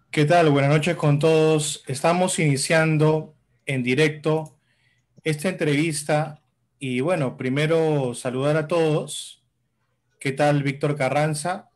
¿Qué tal? Buenas noches con todos. Estamos iniciando en directo esta entrevista y bueno, primero saludar a todos. ¿Qué tal, Víctor Carranza?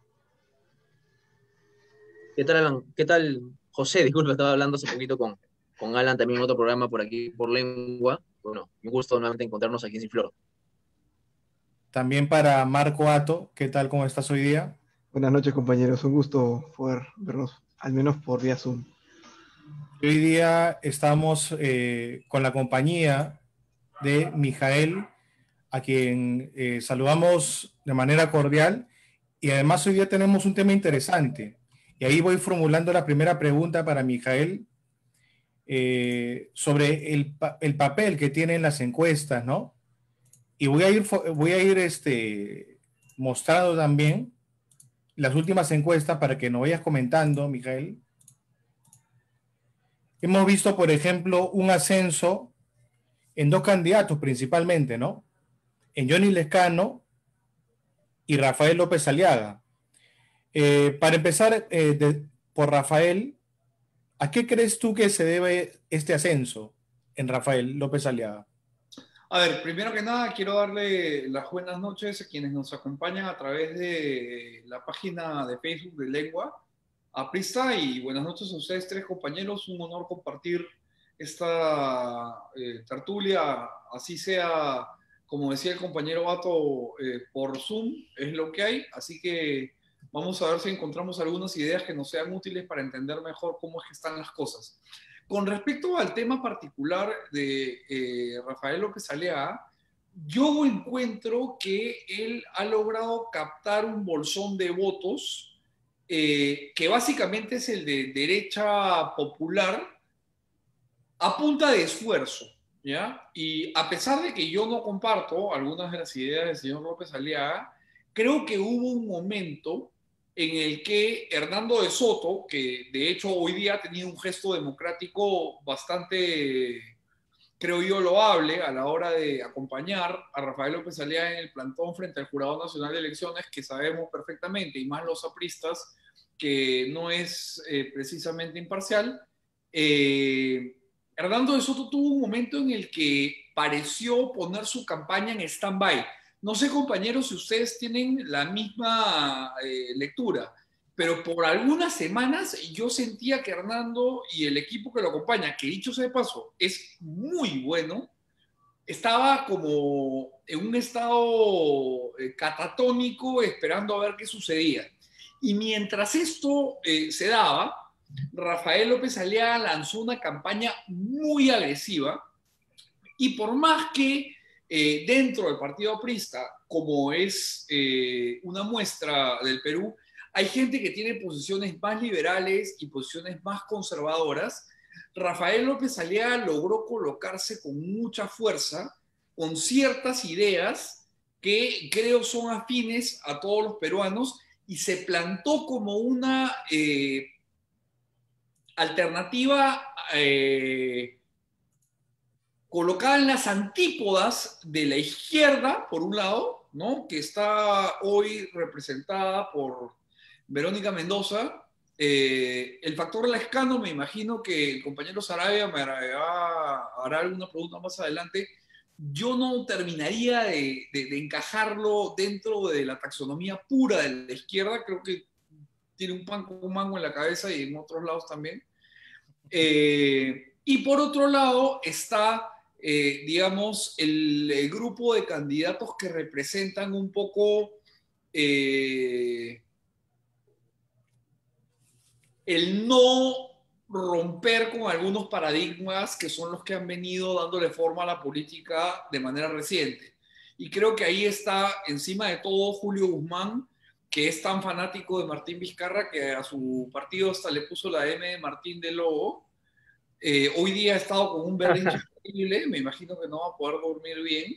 ¿Qué tal, Alan? ¿Qué tal, José? Disculpa, estaba hablando hace poquito con Alan también en otro programa por aquí, por Lengua. Bueno, un gusto nuevamente encontrarnos aquí en Cifloro. También para Marco Ato. ¿Qué tal? ¿Cómo estás hoy día? Buenas noches, compañeros. Un gusto poder vernos, al menos por vía Zoom. Hoy día estamos con la compañía de Mijael, a quien saludamos de manera cordial y además hoy día tenemos un tema interesante. Y ahí voy formulando la primera pregunta para Mijael sobre el papel que tienen las encuestas, ¿no? Y voy a ir mostrando también las últimas encuestas para que nos vayas comentando, Miguel. Hemos visto, por ejemplo, un ascenso en dos candidatos principalmente, ¿no? En Johnny Lescano y Rafael López Aliaga. Para empezar, por Rafael, ¿a qué crees tú que se debe este ascenso en Rafael López Aliaga? A ver, primero que nada, quiero darle las buenas noches a quienes nos acompañan a través de la página de Facebook de Lengua Aprista y buenas noches a ustedes tres compañeros. Un honor compartir esta tertulia, así sea, como decía el compañero Bato, por Zoom, es lo que hay. Así que vamos a ver si encontramos algunas ideas que nos sean útiles para entender mejor cómo es que están las cosas. Con respecto al tema particular de Rafael López Alea, yo encuentro que él ha logrado captar un bolsón de votos que básicamente es el de derecha popular a punta de esfuerzo, ¿ya? Y a pesar de que yo no comparto algunas de las ideas del señor López Aliaga, creo que hubo un momento en el que Hernando de Soto, que de hecho hoy día ha tenido un gesto democrático bastante, creo yo, loable a la hora de acompañar a Rafael López Aliaga en el plantón frente al Jurado Nacional de Elecciones, que sabemos perfectamente, y más los apristas, que no es precisamente imparcial. eh, Hernando de Soto tuvo un momento en el que pareció poner su campaña en stand-by. No sé, compañeros, si ustedes tienen la misma lectura, pero por algunas semanas yo sentía que Hernando y el equipo que lo acompaña, que dicho sea de paso, es muy bueno, estaba como en un estado catatónico esperando a ver qué sucedía. Y mientras esto se daba, Rafael López Aliaga lanzó una campaña muy agresiva y por más que dentro del Partido Aprista, como es una muestra del Perú, hay gente que tiene posiciones más liberales y posiciones más conservadoras, Rafael López Aliaga logró colocarse con mucha fuerza, con ciertas ideas que creo son afines a todos los peruanos y se plantó como una alternativa colocada en las antípodas de la izquierda, por un lado, ¿no? Que está hoy representada por Verónica Mendoza. El factor Lescano, me imagino que el compañero Sarabia me hará alguna pregunta más adelante. Yo no terminaría de encajarlo dentro de la taxonomía pura de la izquierda. Creo que tiene un pan con un mango en la cabeza y en otros lados también. Y por otro lado está, digamos, el grupo de candidatos que representan un poco el no romper con algunos paradigmas que son los que han venido dándole forma a la política de manera reciente. Y creo que ahí está, encima de todo, Julio Guzmán, que es tan fanático de Martín Vizcarra que a su partido hasta le puso la M de Martín de Lobo. Hoy día ha estado con un berrinche increíble, me imagino que no va a poder dormir bien.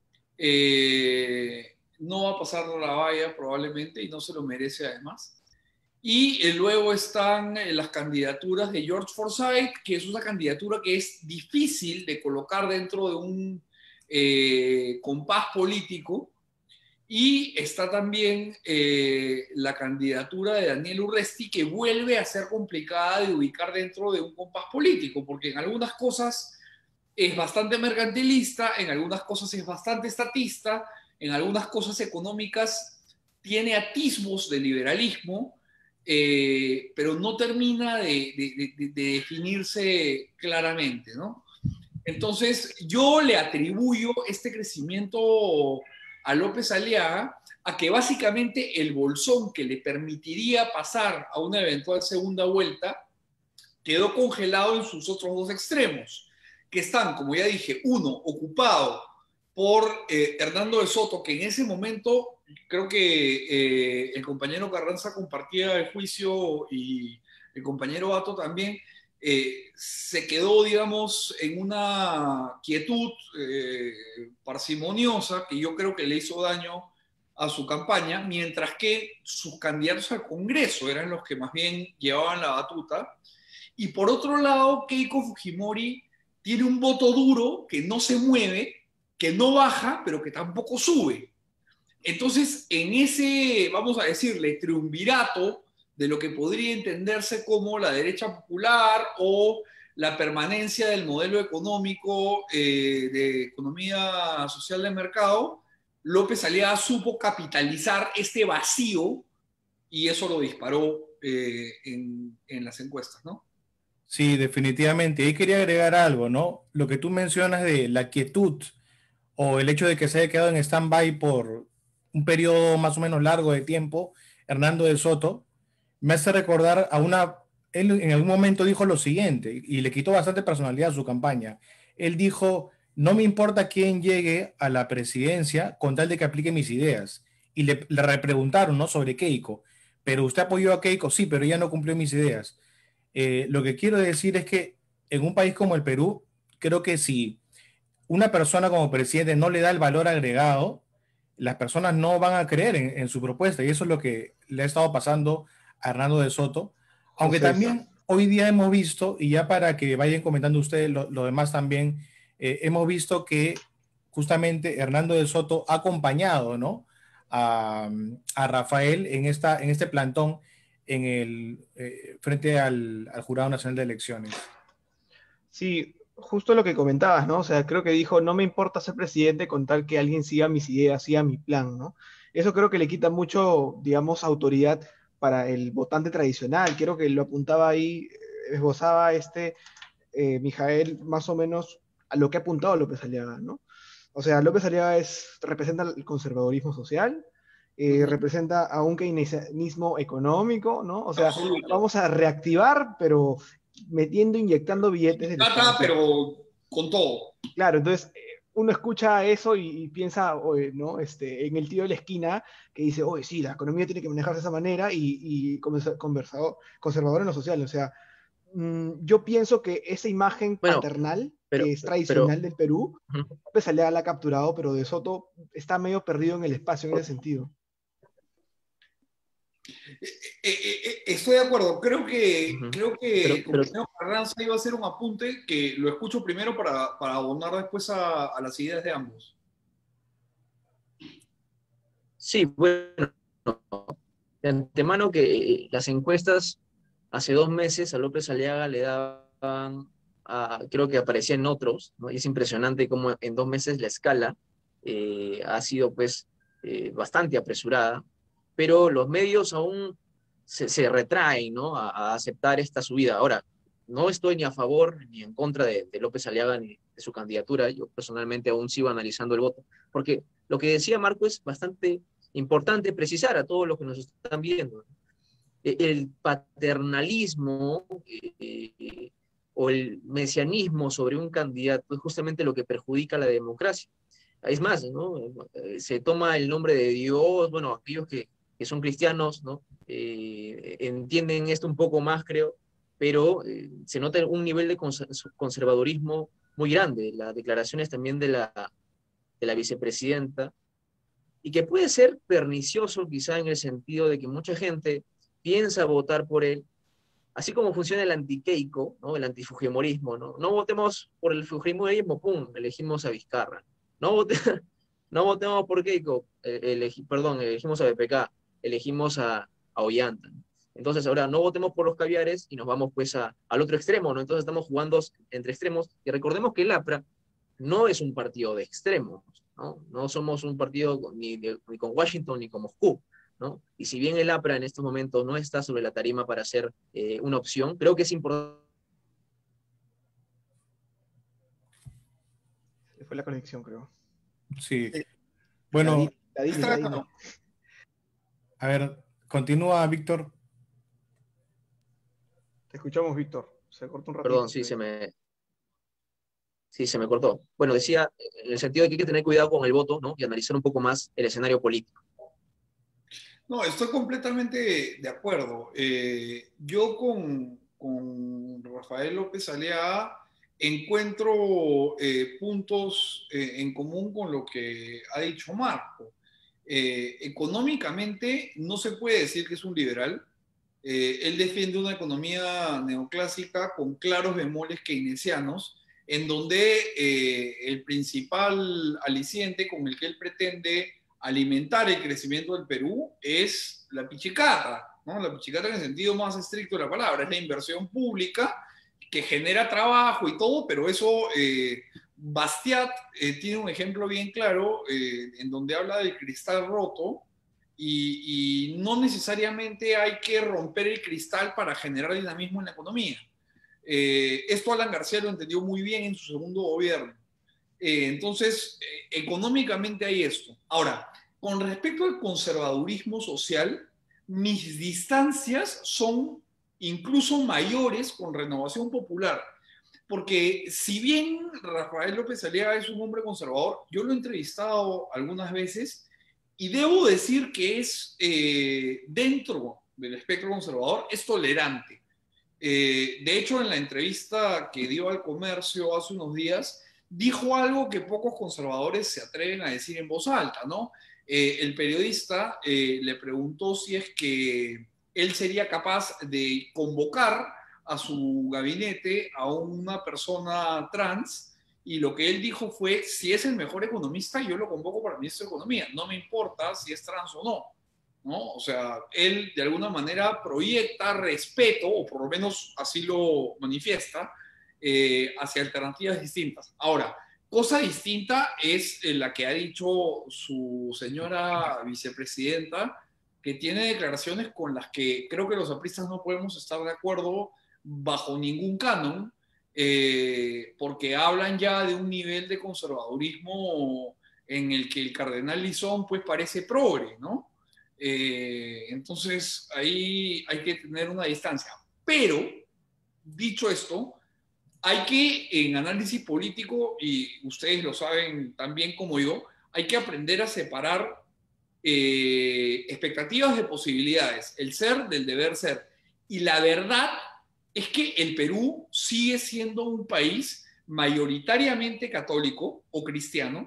No va a pasar la valla probablemente y no se lo merece además. Y luego están las candidaturas de George Forsyth, que es una candidatura que es difícil de colocar dentro de un compás político. Y está también la candidatura de Daniel Urresti, que vuelve a ser complicada de ubicar dentro de un compás político, porque en algunas cosas es bastante mercantilista, en algunas cosas es bastante estatista, en algunas cosas económicas tiene atismos de liberalismo, pero no termina de definirse claramente, ¿no? Entonces, yo le atribuyo este crecimiento a López Aliaga a que básicamente el bolsón que le permitiría pasar a una eventual segunda vuelta quedó congelado en sus otros dos extremos, que están, como ya dije, uno ocupado por Hernando de Soto, que en ese momento creo que el compañero Carranza compartía el juicio y el compañero Bato también, se quedó, digamos, en una quietud parsimoniosa que yo creo que le hizo daño a su campaña, mientras que sus candidatos al Congreso eran los que más bien llevaban la batuta. Y por otro lado, Keiko Fujimori tiene un voto duro que no se mueve, que no baja, pero que tampoco sube. Entonces, en ese, vamos a decirle, triunvirato de lo que podría entenderse como la derecha popular o la permanencia del modelo económico de economía social de mercado, López Aliaga supo capitalizar este vacío y eso lo disparó en las encuestas, ¿no? Sí, definitivamente. Ahí quería agregar algo, ¿no? Lo que tú mencionas de la quietud o el hecho de que se haya quedado en stand-by por un periodo más o menos largo de tiempo, Hernando de Soto, me hace recordar a una... Él en algún momento dijo lo siguiente y le quitó bastante personalidad a su campaña. Él dijo, no me importa quién llegue a la presidencia con tal de que aplique mis ideas. Y le repreguntaron, ¿no? Sobre Keiko. Pero usted apoyó a Keiko, sí, pero ella no cumplió mis ideas. Lo que quiero decir es que en un país como el Perú, creo que si una persona como presidente no le da el valor agregado, las personas no van a creer en su propuesta. Y eso es lo que le ha estado pasando a Hernando de Soto. Aunque José, también hoy día hemos visto, y ya para que vayan comentando ustedes lo demás también, hemos visto que justamente Hernando de Soto ha acompañado, ¿no? a Rafael en este plantón frente al Jurado Nacional de Elecciones. sí, justo lo que comentabas, ¿no? O sea, creo que dijo, no me importa ser presidente con tal que alguien siga mis ideas, siga mi plan, ¿no? Eso creo que le quita mucho, digamos, autoridad para el votante tradicional. Creo que lo apuntaba ahí, esbozaba Mijael, más o menos a lo que ha apuntado López Aliaga, ¿no? O sea, López Aliaga representa el conservadurismo social, representa a un keynesianismo económico, ¿no? O sea, Absoluto. vamos a reactivar, pero inyectando billetes del Plata, Estado. pero con todo. Claro, entonces uno escucha eso y piensa, oye, ¿no? En el tío de la esquina que dice, oye, sí, la economía tiene que manejarse de esa manera y conservador en lo social. O sea, yo pienso que esa imagen Bueno, paternal, pero, que es pero tradicional del Perú, ujú. López Aliaga la ha capturado, pero De Soto está medio perdido en el espacio en ese sentido. Estoy de acuerdo. Creo que, Ujú. creo que el Pero compañero Carranza iba a hacer un apunte que lo escucho primero para abonar después a las ideas de ambos. sí, bueno, de antemano que las encuestas hace 2 meses a López Aliaga le daban, creo que aparecía en otros, ¿no? Y es impresionante cómo en 2 meses la escala ha sido pues bastante apresurada, pero los medios aún se retraen, ¿no? A aceptar esta subida. Ahora, no estoy ni a favor ni en contra de López Aliaga ni de su candidatura. Yo personalmente aún sigo analizando el voto, porque lo que decía Marco es bastante importante precisar a todos los que nos están viendo. El paternalismo o el mesianismo sobre un candidato es justamente lo que perjudica a la democracia. Es más, ¿no? Se toma el nombre de Dios, bueno, aquellos que son cristianos, ¿no? Entienden esto un poco más, creo, pero se nota un nivel de conservadurismo muy grande. Las declaraciones también de la vicepresidenta, y que puede ser pernicioso quizá en el sentido de que mucha gente piensa votar por él, así como funciona el anti-Keiko, ¿no? El antifujimorismo, ¿no? No votemos por el fujimorismo, pum, elegimos a Vizcarra. No, No votemos por Keiko, perdón, elegimos a BPK, elegimos a Ollanta. Entonces ahora no votemos por los caviares y nos vamos pues al otro extremo, ¿no? Entonces estamos jugando entre extremos y recordemos que el APRA no es un partido de extremos, ¿no? No somos un partido ni con Washington ni con Moscú, ¿no? Y si bien el APRA en estos momentos no está sobre la tarima para ser una opción, creo que es importante. Se fue la conexión, creo. Sí. Bueno, Ladino. a ver, continúa, Víctor. Te escuchamos, Víctor. Se cortó un ratito. Perdón, sí, se me cortó. Bueno, decía, en el sentido de que hay que tener cuidado con el voto, ¿no? Y analizar un poco más el escenario político. No, estoy completamente de acuerdo. Yo con Rafael López Aliaga encuentro puntos en común con lo que ha dicho Marco. Económicamente no se puede decir que es un liberal. Él defiende una economía neoclásica con claros bemoles keynesianos, en donde el principal aliciente con el que él pretende alimentar el crecimiento del Perú es la pichicata, ¿no? La pichicata en el sentido más estricto de la palabra, es la inversión pública que genera trabajo y todo, pero eso, Bastiat tiene un ejemplo bien claro en donde habla del cristal roto y no necesariamente hay que romper el cristal para generar dinamismo en la economía. Esto Alan García lo entendió muy bien en su segundo gobierno. Entonces, económicamente hay esto. Ahora, con respecto al conservadurismo social, mis distancias son incluso mayores con Renovación Popular, porque si bien Rafael López Aliaga es un hombre conservador, yo lo he entrevistado algunas veces y debo decir que es, dentro del espectro conservador, es tolerante. De hecho, en la entrevista que dio al Comercio hace unos días, dijo algo que pocos conservadores se atreven a decir en voz alta, ¿no? El periodista le preguntó si es que él sería capaz de convocar a su gabinete a una persona trans, y lo que él dijo fue, si es el mejor economista, yo lo convoco para ministro de Economía, no me importa si es trans o no. ¿No? O sea, él de alguna manera proyecta respeto, o por lo menos así lo manifiesta, hacia alternativas distintas. Ahora, cosa distinta es la que ha dicho su señora vicepresidenta, que tiene declaraciones con las que creo que los apristas no podemos estar de acuerdo bajo ningún canon, porque hablan ya de un nivel de conservadurismo en el que el cardenal Lizón pues parece progre, ¿no? Entonces ahí hay que tener una distancia. Pero, dicho esto, hay que, en análisis político, y ustedes lo saben tan bien como yo, hay que aprender a separar expectativas de posibilidades, el ser del deber ser. Y la verdad es que el Perú sigue siendo un país mayoritariamente católico o cristiano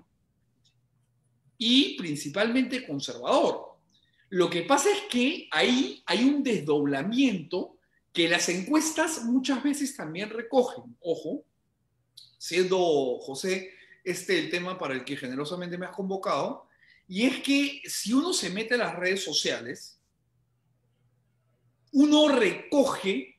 y principalmente conservador. Lo que pasa es que ahí hay un desdoblamiento que las encuestas muchas veces también recogen. Ojo, siendo, José, el tema para el que generosamente me has convocado, y es que si uno se mete a las redes sociales, uno recoge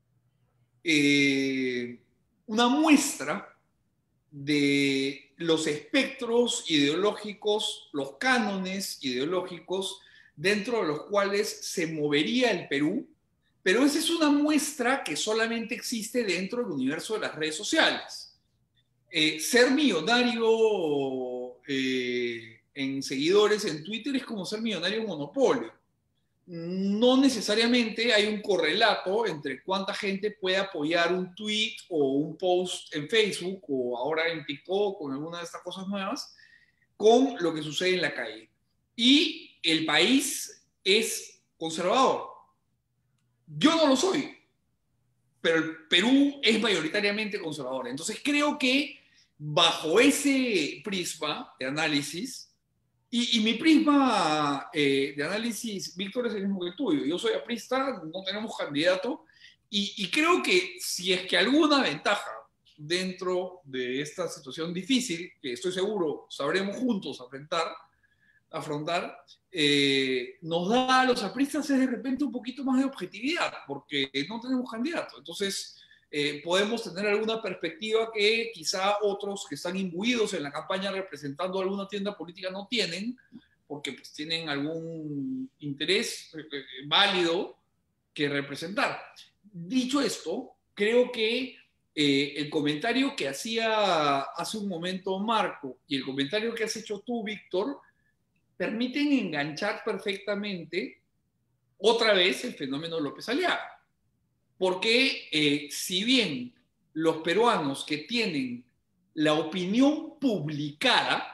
una muestra de los espectros ideológicos, los cánones ideológicos dentro de los cuales se movería el Perú, pero esa es una muestra que solamente existe dentro del universo de las redes sociales. Ser millonario en seguidores en Twitter es como ser millonario en Monopolio. No necesariamente hay un correlato entre cuánta gente puede apoyar un tweet o un post en Facebook o ahora en TikTok o en alguna de estas cosas nuevas con lo que sucede en la calle. Y el país es conservador. Yo no lo soy, pero el Perú es mayoritariamente conservador. Entonces creo que bajo ese prisma de análisis, y mi prisma de análisis, Víctor, es el mismo que el tuyo. Yo soy aprista, no tenemos candidato, y creo que si es que alguna ventaja dentro de esta situación difícil, que estoy seguro sabremos juntos afrontar, nos da a los apristas es de repente un poquito más de objetividad, porque no tenemos candidato. Entonces, podemos tener alguna perspectiva que quizá otros que están imbuidos en la campaña representando alguna tienda política no tienen, porque pues, tienen algún interés válido que representar. Dicho esto, creo que el comentario que hacía hace un momento Marco y el comentario que has hecho tú, Víctor, permiten enganchar perfectamente otra vez el fenómeno López Aliaga. Porque si bien los peruanos que tienen la opinión publicada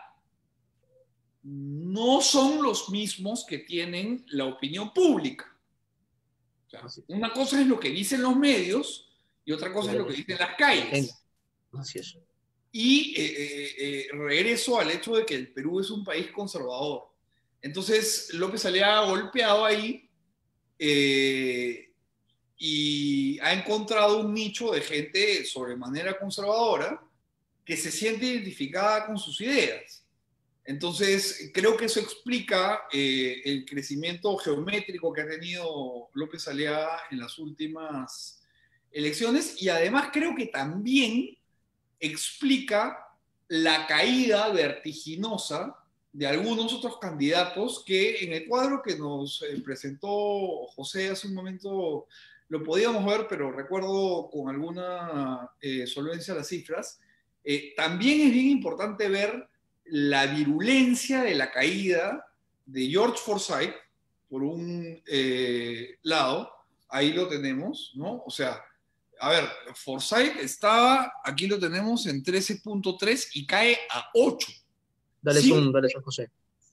no son los mismos que tienen la opinión pública. O sea, una cosa es lo que dicen los medios y otra cosa es lo que dicen las calles. Así es. Y regreso al hecho de que el Perú es un país conservador. Entonces, López Aliaga ha golpeado ahí y ha encontrado un nicho de gente sobremanera conservadora que se siente identificada con sus ideas. Entonces, creo que eso explica el crecimiento geométrico que ha tenido López Aliaga en las últimas elecciones y además creo que también explica la caída vertiginosa de algunos otros candidatos que en el cuadro que nos presentó José hace un momento lo podíamos ver, pero recuerdo con alguna solvencia las cifras. También es bien importante ver la virulencia de la caída de George Forsyth, por un lado, ahí lo tenemos, ¿no? O sea, a ver, Forsyth estaba, aquí lo tenemos en 13.3 y cae a 8. Dale zoom, José.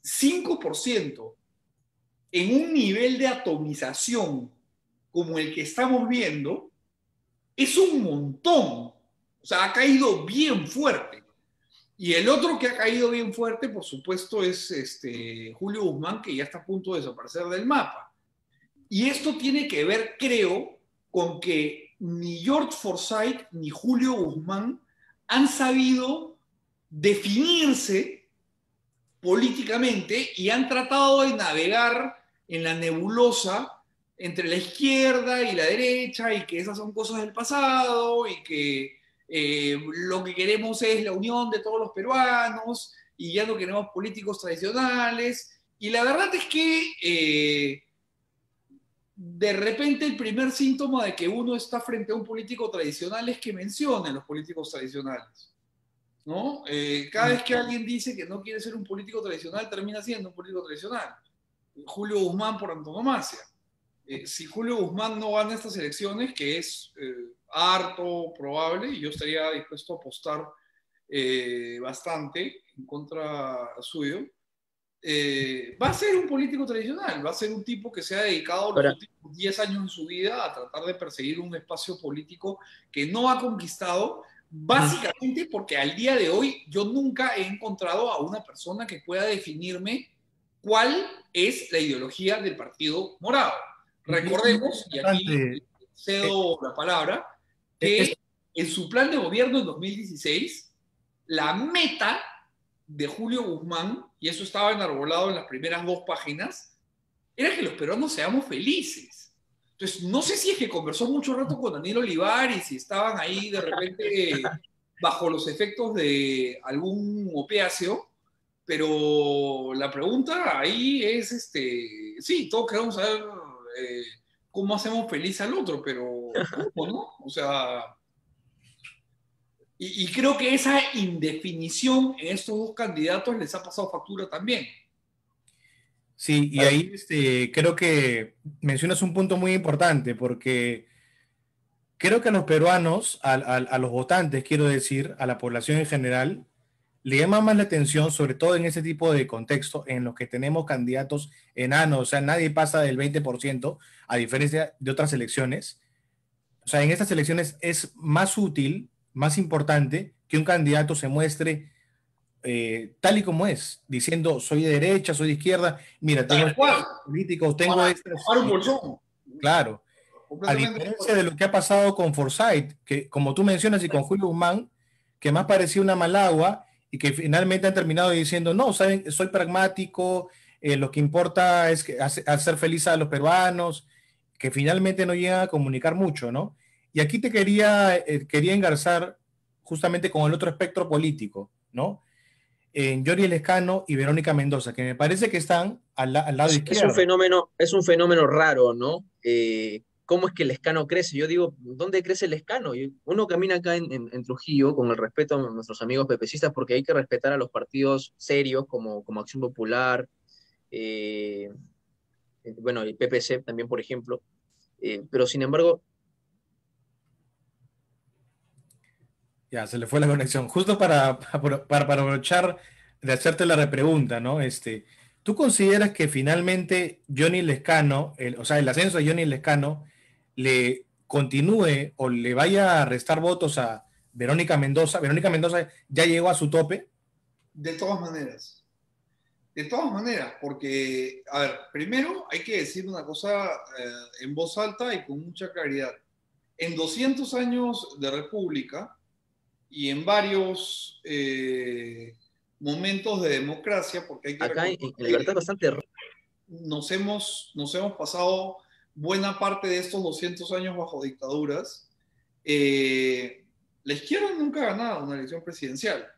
5% en un nivel de atomización como el que estamos viendo es un montón. O sea, ha caído bien fuerte. Y el otro que ha caído bien fuerte, por supuesto, es Julio Guzmán, que ya está a punto de desaparecer del mapa. Y esto tiene que ver, creo, con que ni George Forsyth ni Julio Guzmán han sabido definirse políticamente y han tratado de navegar en la nebulosa entre la izquierda y la derecha y que esas son cosas del pasado y que lo que queremos es la unión de todos los peruanos y ya no queremos políticos tradicionales. Y la verdad es que de repente el primer síntoma de que uno está frente a un político tradicional es que mencione los políticos tradicionales, ¿no? Cada vez que alguien dice que no quiere ser un político tradicional, termina siendo un político tradicional. Julio Guzmán por antonomasia. Si Julio Guzmán no gana estas elecciones, que es harto probable, y yo estaría dispuesto a apostar bastante en contra suyo, va a ser un político tradicional, va a ser un tipo que se ha dedicado los últimos 10 años de su vida a tratar de perseguir un espacio político que no ha conquistado, básicamente porque al día de hoy yo nunca he encontrado a una persona que pueda definirme cuál es la ideología del Partido Morado. Recordemos, y aquí cedo la palabra, que en su plan de gobierno en 2016, la meta de Julio Guzmán, y eso estaba enarbolado en las primeras 2 páginas, era que los peruanos seamos felices. Entonces, no sé si es que conversó mucho rato con Daniel Olivares y si estaban ahí de repente bajo los efectos de algún opiáceo, pero la pregunta ahí es, sí, todos queremos saber cómo hacemos feliz al otro, pero ¿cómo, no? O sea, y creo que esa indefinición en estos 2 candidatos les ha pasado factura también. Sí, y ahí creo que mencionas un punto muy importante, porque creo que a los peruanos, a los votantes, quiero decir, a la población en general, le llama más la atención, sobre todo en ese tipo de contexto, en los que tenemos candidatos enanos, o sea, nadie pasa del 20%, a diferencia de otras elecciones. O sea, en estas elecciones es más útil, más importante, que un candidato se muestre tal y como es, diciendo soy de derecha, soy de izquierda, mira, tengo políticos, tengo estas. Un bolsón. Claro. A completamente de diferencia acuerdo. de lo que ha pasado con Forsyth, que como tú mencionas, y con Julio Guzmán, que más parecía una malagua y que finalmente han terminado diciendo, no, saben, soy pragmático, lo que importa es hacer feliz a los peruanos, que finalmente no llegan a comunicar mucho, ¿no? Y aquí quería engarzar justamente con el otro espectro político, ¿no? En Yori Lescano y Verónica Mendoza, que me parece que están al lado izquierdo. Es un fenómeno raro, ¿no? ¿Cómo es que el escano crece? Yo digo, ¿dónde crece el escano? Uno camina acá en Trujillo con el respeto a nuestros amigos pepecistas porque hay que respetar a los partidos serios como Acción Popular, eh, bueno, el PPC también, por ejemplo. Pero sin embargo, Ya, se le fue la conexión. Justo para aprovechar de hacerte la repregunta, ¿no? ¿Tú consideras que finalmente Johnny Lescano, o sea, el ascenso de Johnny Lescano, le continúe o le vaya a restar votos a Verónica Mendoza? Verónica Mendoza ya llegó a su tope. De todas maneras. De todas maneras, porque, a ver, primero hay que decir una cosa en voz alta y con mucha claridad. En 200 años de república y en varios momentos de democracia, porque hay que acá recordar en Libertad es que bastante nos hemos pasado buena parte de estos 200 años bajo dictaduras, eh, la izquierda nunca ha ganado una elección presidencial.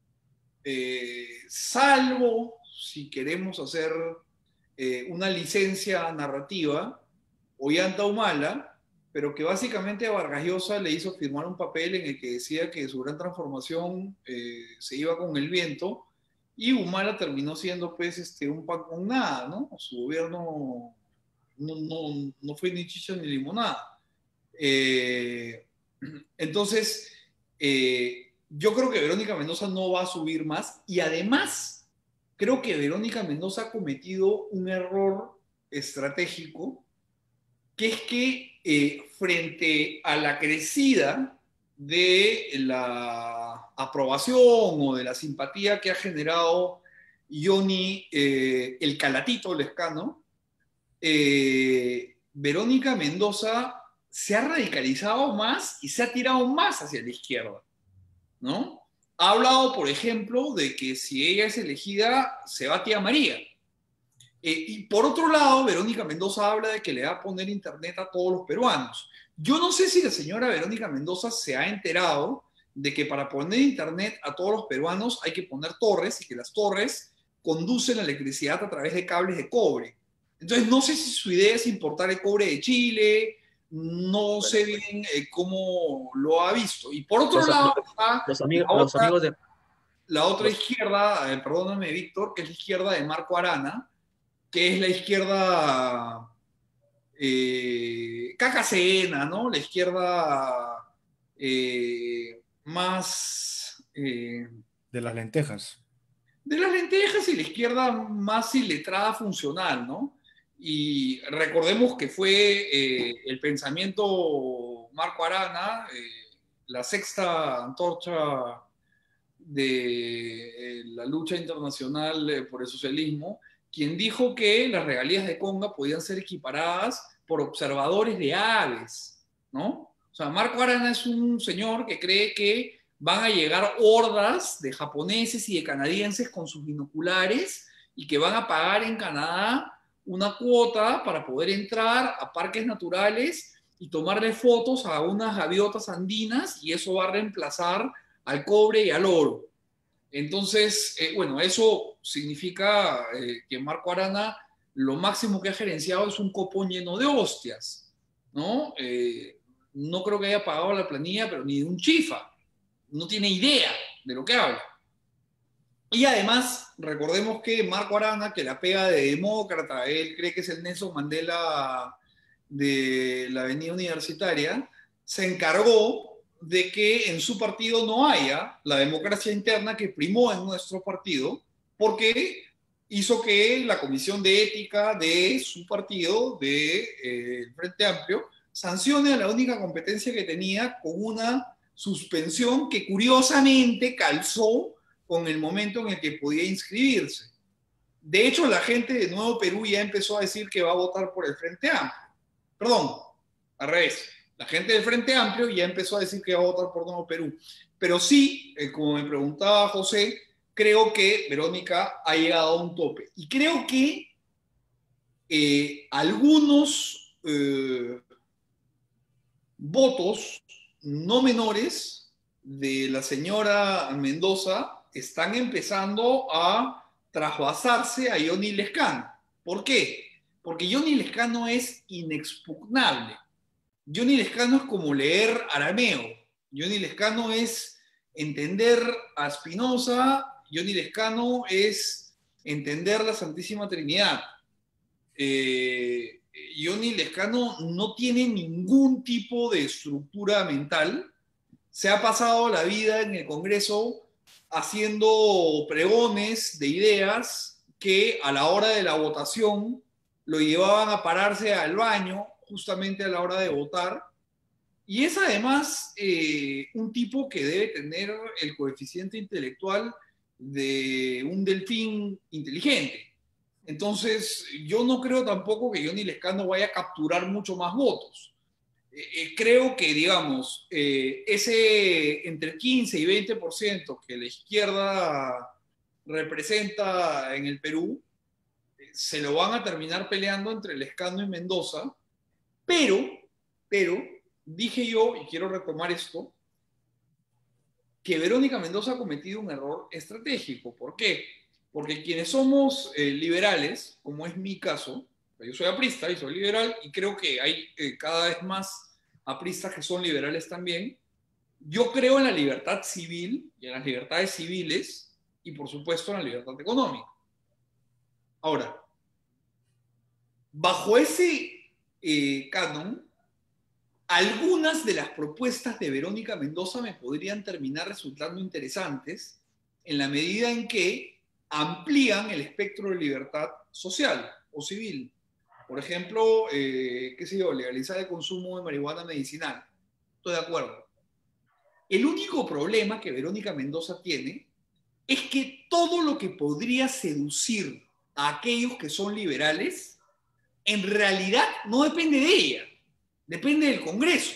Salvo si queremos hacer una licencia narrativa, Ollanta Humala, pero que básicamente a Vargas Llosa le hizo firmar un papel en el que decía que su gran transformación se iba con el viento, y Humala terminó siendo pues un pan con nada, ¿no? Su gobierno no fue ni chicha ni limonada. Eh, entonces, yo creo que Verónica Mendoza no va a subir más, y además creo que Verónica Mendoza ha cometido un error estratégico, que es que frente a la crecida de la aprobación o de la simpatía que ha generado Johnny el Calatito Lescano, Verónica Mendoza se ha radicalizado más y se ha tirado más hacia la izquierda, ¿no? Ha hablado, por ejemplo, de que si ella es elegida, se va a tía María. Y por otro lado, Verónica Mendoza habla de que le va a poner internet a todos los peruanos. Yo no sé si la señora Verónica Mendoza se ha enterado de que para poner internet a todos los peruanos hay que poner torres, y que las torres conducen la electricidad a través de cables de cobre. Entonces, no sé si su idea es importar el cobre de Chile, no sé bien cómo lo ha visto. Y por otro los, lado está los amigos de la otra los, izquierda, perdóname Víctor, que es la izquierda de Marco Arana, que es la izquierda cacacena, ¿no? La izquierda más De las lentejas. de las lentejas, y la izquierda más iletrada funcional, ¿no? Y recordemos que fue el pensamiento Marco Arana, la sexta antorcha de la lucha internacional por el socialismo, quien dijo que las regalías de Conga podían ser equiparadas por observadores de aves, ¿no? O sea, Marco Arana es un señor que cree que van a llegar hordas de japoneses y de canadienses con sus binoculares, y que van a pagar en Canadá una cuota para poder entrar a parques naturales y tomarle fotos a unas gaviotas andinas, y eso va a reemplazar al cobre y al oro. Entonces, bueno, eso significa que Marco Arana lo máximo que ha gerenciado es un copón lleno de hostias, ¿no? No creo que haya pagado la planilla, pero ni de un chifa. No tiene idea de lo que habla. Y además, recordemos que Marco Arana, que la pega de demócrata, él cree que es el Nelson Mandela de la avenida universitaria, se encargó de que en su partido no haya la democracia interna que primó en nuestro partido, porque hizo que la comisión de ética de su partido, de Frente Amplio, sancione a la única competencia que tenía, con una suspensión que curiosamente calzó con el momento en el que podía inscribirse. De hecho, la gente de Nuevo Perú ya empezó a decir que va a votar por el Frente Amplio. Perdón, al revés. La gente del Frente Amplio ya empezó a decir que va a votar por Nuevo Perú. Pero sí, como me preguntaba José, creo que Verónica ha llegado a un tope. Y creo que algunos votos no menores de la señora Mendoza están empezando a trasvasarse a Johnny Lescano. ¿Por qué? Porque Johnny Lescano es inexpugnable. Johnny Lescano es como leer arameo. Johnny Lescano es entender a Spinoza. Johnny Lescano es entender la Santísima Trinidad. Johnny Lescano no tiene ningún tipo de estructura mental. Se ha pasado la vida en el Congreso haciendo pregones de ideas que a la hora de la votación lo llevaban a pararse al baño justamente a la hora de votar. Y es además un tipo que debe tener el coeficiente intelectual de un delfín inteligente. Entonces, yo no creo tampoco que Johnny Lescano vaya a capturar mucho más votos. Creo que, digamos, ese entre 15 y 20% que la izquierda representa en el Perú, se lo van a terminar peleando entre Lescano y Mendoza, pero, dije yo, y quiero retomar esto, que Verónica Mendoza ha cometido un error estratégico. ¿Por qué? Porque quienes somos liberales, como es mi caso, yo soy aprista y soy liberal, y creo que hay cada vez más apristas que son liberales también. Yo creo en la libertad civil y en las libertades civiles, y por supuesto en la libertad económica. Ahora, bajo ese canon, algunas de las propuestas de Verónica Mendoza me podrían terminar resultando interesantes en la medida en que amplían el espectro de libertad social o civil. Por ejemplo, qué sé yo, legalizar el consumo de marihuana medicinal. Estoy de acuerdo. El único problema que Verónica Mendoza tiene es que todo lo que podría seducir a aquellos que son liberales, en realidad no depende de ella, depende del Congreso.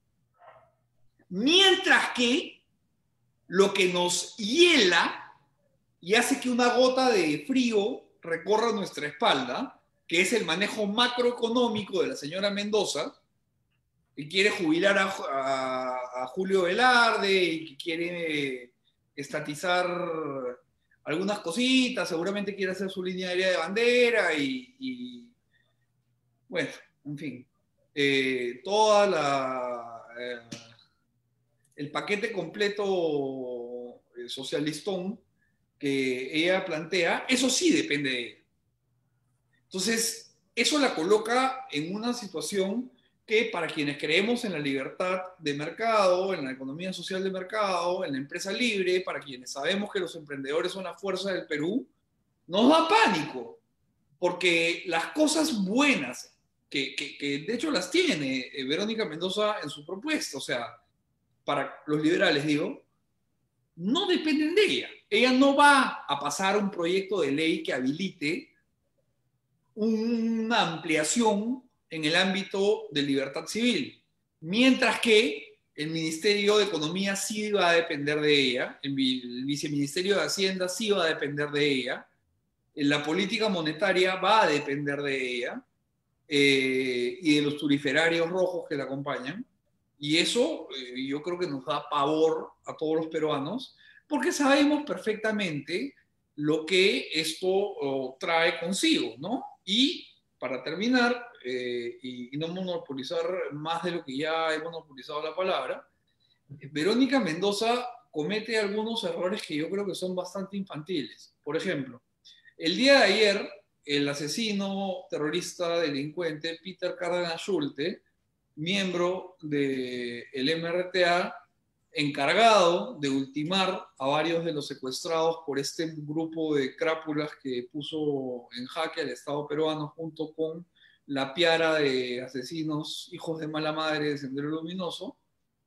Mientras que lo que nos hiela y hace que una gota de frío recorra nuestra espalda, que es el manejo macroeconómico de la señora Mendoza, que quiere jubilar a Julio Velarde y que quiere estatizar algunas cositas, seguramente quiere hacer su línea aérea de bandera y bueno, en fin, el paquete completo socialistón que ella plantea, eso sí depende de ella. Entonces, eso la coloca en una situación que para quienes creemos en la libertad de mercado, en la economía social de mercado, en la empresa libre, para quienes sabemos que los emprendedores son la fuerza del Perú, nos da pánico, porque las cosas buenas, que de hecho las tiene Verónica Mendoza en su propuesta, o sea, para los liberales digo, no dependen de ella. Ella no va a pasar un proyecto de ley que habilite una ampliación en el ámbito de libertad civil, mientras que el Ministerio de Economía sí va a depender de ella, el Viceministerio de Hacienda sí va a depender de ella, la política monetaria va a depender de ella y de los turiferarios rojos que la acompañan. Y eso yo creo que nos da pavor a todos los peruanos, porque sabemos perfectamente lo que esto trae consigo, ¿no? Y para terminar, y no monopolizar más de lo que ya he monopolizado la palabra, Verónica Mendoza comete algunos errores que yo creo que son bastante infantiles. Por ejemplo, el día de ayer, el asesino, terrorista, delincuente, Peter Cárdenas Schulte, miembro del MRTA, encargado de ultimar a varios de los secuestrados por este grupo de crápulas que puso en jaque al Estado peruano junto con la piara de asesinos, hijos de mala madre de Sendero Luminoso,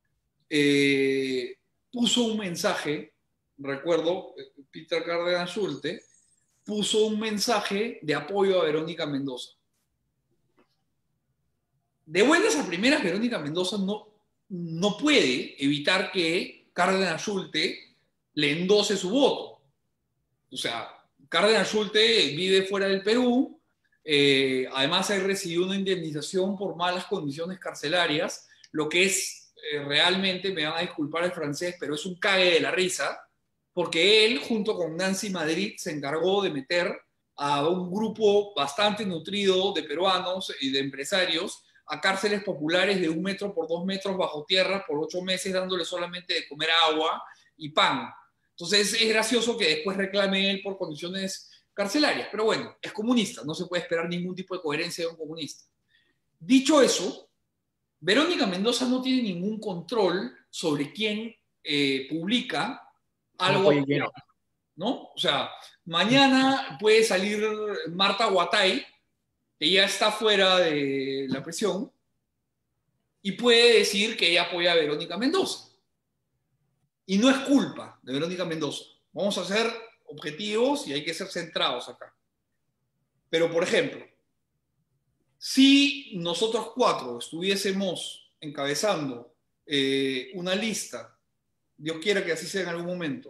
puso un mensaje, recuerdo, Peter Cárdenas Schulte, puso un mensaje de apoyo a Verónica Mendoza. de buenas a primeras, Verónica Mendoza no puede evitar que Cárdenas Schulte le endose su voto. O sea, Cárdenas Schulte vive fuera del Perú, además ha recibido una indemnización por malas condiciones carcelarias, lo que es realmente, me van a disculpar el francés, pero es un cague de la risa, porque él, junto con Nancy Madrid, se encargó de meter a un grupo bastante nutrido de peruanos y de empresarios a cárceles populares de 1 metro por 2 metros bajo tierra por 8 meses, dándole solamente de comer agua y pan. Entonces es gracioso que después reclame él por condiciones carcelarias, pero bueno, es comunista, no se puede esperar ningún tipo de coherencia de un comunista. Dicho eso, Verónica Mendoza no tiene ningún control sobre quién publica algo, ¿no? O sea, mañana puede salir Marta Guatay, que ya está fuera de la prisión, y puede decir que ella apoya a Verónica Mendoza. Y no es culpa de Verónica Mendoza. Vamos a ser objetivos y hay que ser centrados acá. Pero, por ejemplo, si nosotros 4 estuviésemos encabezando una lista, Dios quiera que así sea en algún momento,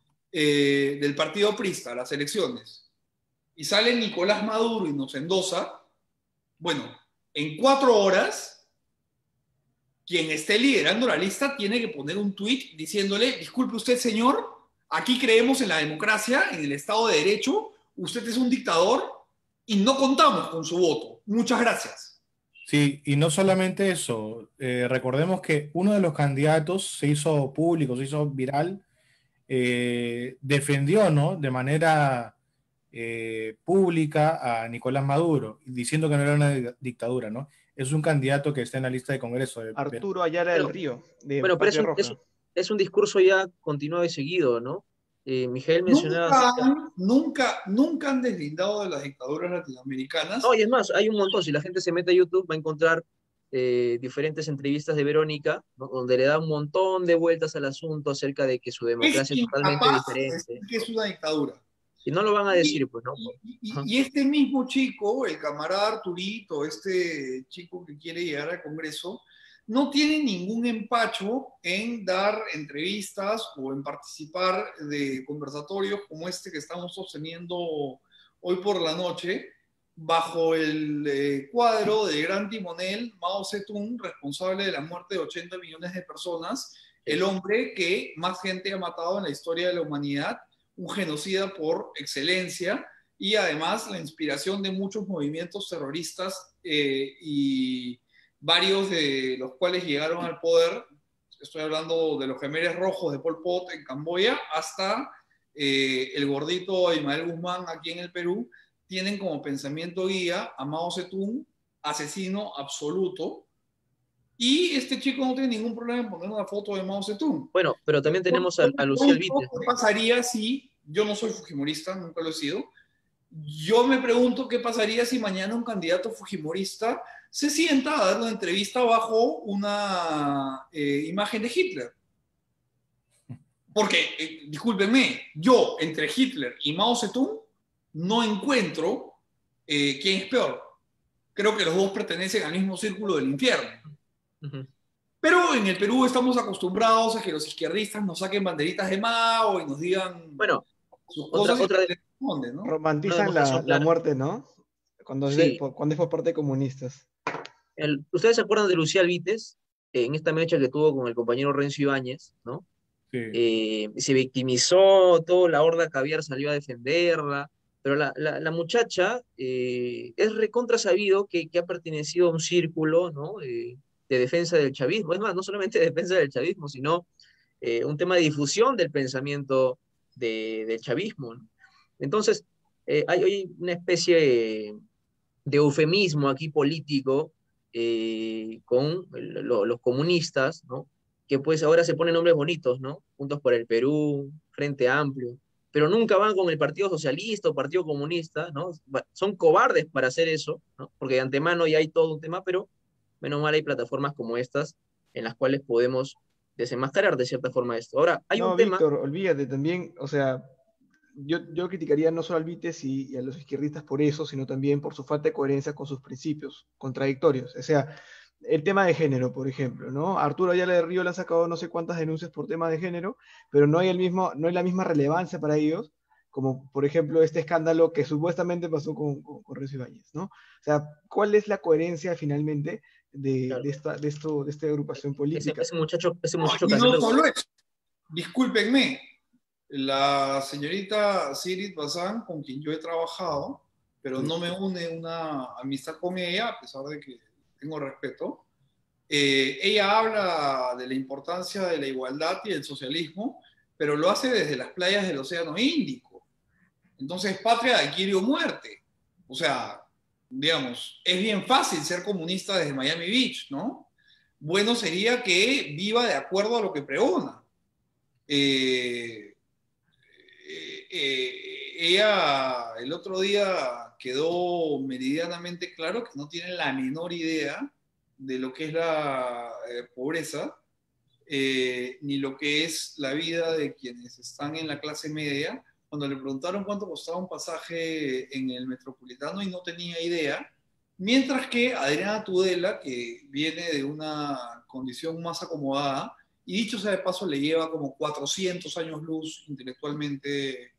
del partido aprista a las elecciones, y sale Nicolás Maduro y nos endosa, bueno, en 4 horas, quien esté liderando la lista tiene que poner un tuit diciéndole, disculpe usted, señor, aquí creemos en la democracia, en el Estado de Derecho, usted es un dictador y no contamos con su voto. Muchas gracias. Sí, y no solamente eso, recordemos que uno de los candidatos se hizo público, se hizo viral, defendió, ¿no?, de manera pública a Nicolás Maduro, diciendo que no era una dictadura, ¿no? Es un candidato que está en la lista de Congreso. Arturo Ayala del Río, de bueno, pero Patria Roja. es un discurso ya continuado y seguido, ¿no? Miguel mencionaba... Nunca han deslindado de las dictaduras latinoamericanas. No, y es más, hay un montón. Si la gente se mete a YouTube va a encontrar diferentes entrevistas de Verónica, ¿no?, donde le da un montón de vueltas al asunto acerca de que su democracia es totalmente diferente. Que es una dictadura. Y no lo van a decir, pues, ¿no? Y este mismo chico, el camarada Arturito, este chico que quiere llegar al Congreso, no tiene ningún empacho en dar entrevistas o en participar de conversatorios como este que estamos sosteniendo hoy por la noche, bajo el cuadro del gran timonel Mao Zedong, responsable de la muerte de 80 millones de personas, el hombre que más gente ha matado en la historia de la humanidad, un genocida por excelencia, y además la inspiración de muchos movimientos terroristas y varios de los cuales llegaron al poder. Estoy hablando de los Gemeres Rojos de Pol Pot en Camboya hasta el gordito Ismael Guzmán aquí en el Perú. Tienen como pensamiento guía a Mao Zedong, asesino absoluto, y este chico no tiene ningún problema en poner una foto de Mao Zedong. Bueno, pero también tenemos a Lucía Albites. ¿Qué pasaría si, yo no soy fujimorista, nunca lo he sido, yo me pregunto qué pasaría si mañana un candidato fujimorista se sienta a dar una entrevista bajo una imagen de Hitler? Porque, discúlpenme, yo entre Hitler y Mao Zedong no encuentro quién es peor. Creo que los dos pertenecen al mismo círculo del infierno. Pero en el Perú estamos acostumbrados a que los izquierdistas nos saquen banderitas de Mao y nos digan, bueno, sus cosas, ¿no? Romantizan la muerte, ¿no? Cuando es por parte de comunistas. ¿Ustedes se acuerdan de Lucía Albites? En esta mecha que tuvo con el compañero Renzo Ibáñez, ¿no? Sí. Se victimizó, toda la horda caviar salió a defenderla, pero la muchacha es recontra sabido que ha pertenecido a un círculo, ¿no?, de defensa del chavismo. Es más, no solamente de defensa del chavismo, sino un tema de difusión del pensamiento del chavismo, ¿no? Entonces, hay una especie de eufemismo aquí político con los comunistas, ¿no?, que pues ahora se ponen nombres bonitos, ¿no? Juntos por el Perú, Frente Amplio, pero nunca van con el Partido Socialista o Partido Comunista, ¿no? Son cobardes para hacer eso, ¿no? Porque de antemano ya hay todo un tema, pero menos mal hay plataformas como estas en las cuales podemos desenmascarar de cierta forma esto. Ahora, hay un tema... Víctor, olvídate también, o sea, yo criticaría no solo al Vites y a los izquierdistas por eso, sino también por su falta de coherencia con sus principios contradictorios. O sea, el tema de género, por ejemplo, ¿no? A Arturo Ayala de Río le han sacado no sé cuántas denuncias por tema de género, pero no hay la misma relevancia para ellos, como por ejemplo este escándalo que supuestamente pasó con Renzo Ibáñez, ¿no? O sea, ¿cuál es la coherencia finalmente Claro. de esta agrupación política? Ese No, muchacho y no Casero, solo eso, discúlpenme, la señorita Sirit Bazán, con quien yo he trabajado, pero no me une una amistad con ella, a pesar de que tengo respeto. Ella habla de la importancia de la igualdad y del socialismo, pero lo hace desde las playas del Océano Índico. Entonces, patria adquiere o muerte. O sea, digamos, es bien fácil ser comunista desde Miami Beach, ¿no? Bueno sería que viva de acuerdo a lo que pregona. Eh, Ella el otro día quedó meridianamente claro que no tiene la menor idea de lo que es la pobreza, ni lo que es la vida de quienes están en la clase media. Cuando le preguntaron cuánto costaba un pasaje en el Metropolitano y no tenía idea, mientras que Adriana Tudela, que viene de una condición más acomodada, y dicho sea de paso, le lleva como 400 años luz intelectualmente